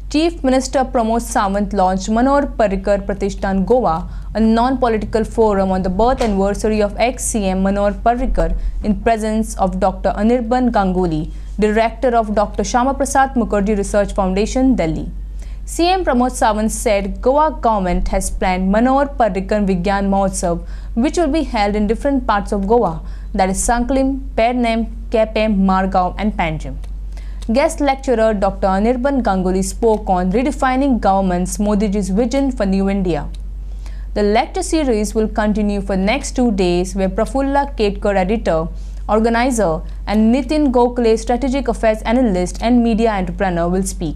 Chief Minister Pramod Sawant launched Manohar Parrikar Pratishthan Goa, a non-political forum on the birth anniversary of ex-CM Manohar Parrikar in presence of Dr. Anirban Ganguly, Director of Dr. Shyama Prasad Mukherjee Research Foundation, Delhi. CM Pramod Sawant said Goa government has planned Manohar Parrikar Vigyan Mahotsav, which will be held in different parts of Goa, that is Sankalim, Pernem, Kepem, Margao and Panjim. Guest lecturer Dr. Anirban Ganguly spoke on redefining government's Modiji's vision for New India. The lecture series will continue for next 2 days, where Prafulla Ketkar, editor, organizer, and Nitin Gokhale, strategic affairs analyst and media entrepreneur, will speak.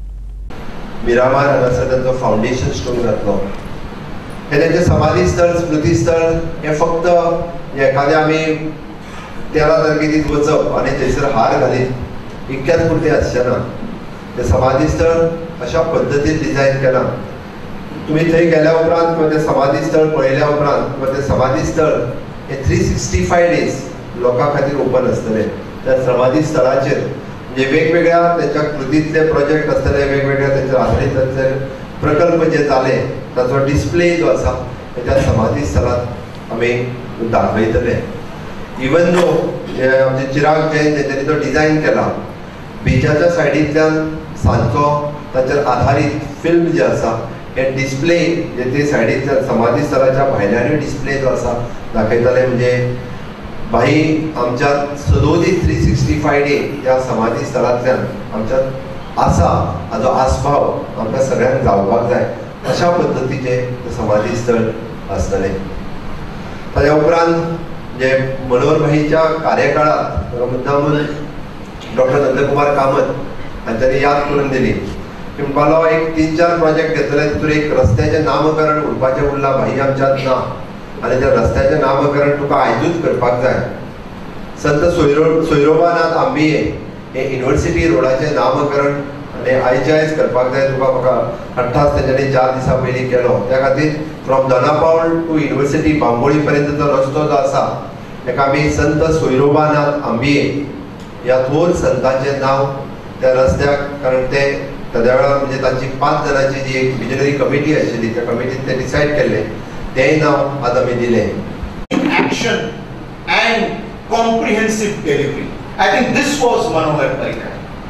Miramar हांगासर foundation stone घातलो हे तेंचे समाधी स्थळ स्मृती स्थळ हे फक्त एखाद्या आमी 13 तारखेक वचप आनी थंयसर हार घालीत इतक्याच पुरते आसचेना. ते समाधी स्थळ अशा पद्दतीन डिझायन केलां. तुम्ही थंय गेल्या उपरांत किंवा ते समाधी स्थळ पळयल्या उपरांत किंवा ते समाधी स्थळ हे 365 डेज लोकां खातीर ओपन आसतलें. त्या समाधी स्थळाचेर म्हणजे वेगवेगळ्या त्यांच्या कृतीतले प्रोजेक्ट आसतले, वेगवेगळ्या त्यांच्या आधारित प्रकल्प जे जाले ताचो डिस्प्ले जो आसा त्या समाधी स्थळात आमी दाखयतले. इवन दो जे आमचे चिराग जैन तेंच्यांनी तो डिझायन केला, बिचाच्या सायडींतल्यान सांजचो ताचेर आधारीत फिल्म जे आसा हे डिस्प्ले जे ते सायडींतल्यान समाधी स्थळाच्या भायल्यानूय डिस्प्ले जो आसा दाखयतले. म्हणजे भाई आमच्या सदोदी 365 डे या समाधी स्थळांतल्यान आमच्यात आसा हाजो आस्पाव आमकां सगळ्यांक जावपाक जाय अशा पद्दतीचे समाधी स्थळ आसतले. ताच्या उपरांत जे मनोहर भाईच्या कार्यकाळात मुद्दामून डॉक्टर नंदकुमार कामत हांच्यांनी याद करून दिली की म्हणपालो एक 3-4 प्रोजेक्ट घेतले, तितून एक रस्त्याचें नामकरण उरपाचें उरलां. भाई आमच्यात ना आणि त्या रस्त्याचें नामकरण तुका आयजूच करपाक जाय. संत सोयरोबानाथ आंबिये हे युनिव्हर्सिटी रोडाचें नामकरण आनी आयज करपाक जाय तुका. म्हाका अठ्ठास तेंच्यांनी 4 दिसां पयलीं केलो. त्या खातीर from Dona Paula to university Bambolim पर्यंतचो रस्तो जो आसा ताका आमी संत सोयरोबानाथ आंबिये ह्या थोर संतांचें नांव त्या रस्त्याक, कारण ते त्या वेळार म्हणजे तांची 5 जाणांची जी एक विजनरी कमिटी आशिल्ली त्या कमिटीन ते डिसायड केल्ले तें नांव आज आमी दिलें. Action and comprehensive delivery. I think this was Manohar Parrikar.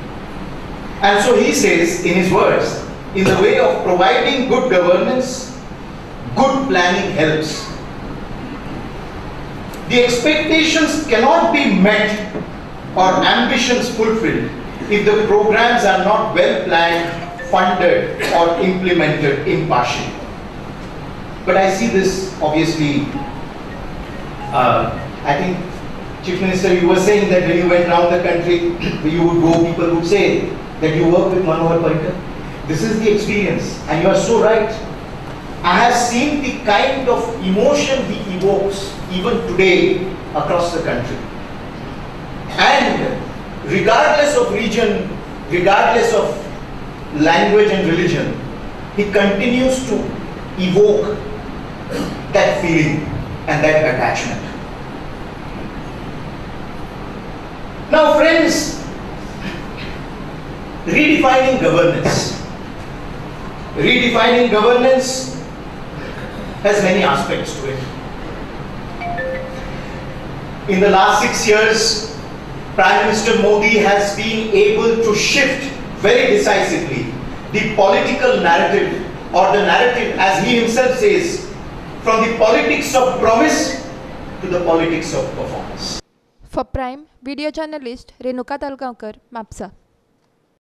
And so he says in his words, in the way of providing good governance, good planning helps. The expectations cannot be met or ambitions fulfilled if the programs are not well planned, funded or implemented impartially. But I see this obviously, I think Chief Minister, you were saying that when you went around the country, you would go, people would say that you work with Manohar Parrikar. This is the experience, and you are so right. I have seen the kind of emotion he evokes even today across the country. And regardless of region, regardless of language and religion, he continues to evoke that feeling and that attachment. Now friends, redefining governance. Redefining governance has many aspects to it. In the last 6 years, Prime Minister Modi has been able to shift very decisively the political narrative, or the narrative as he himself says, from the politics of promise to the politics of performance. For Prime, video journalist Renuka Talgaonkar, Mapsa.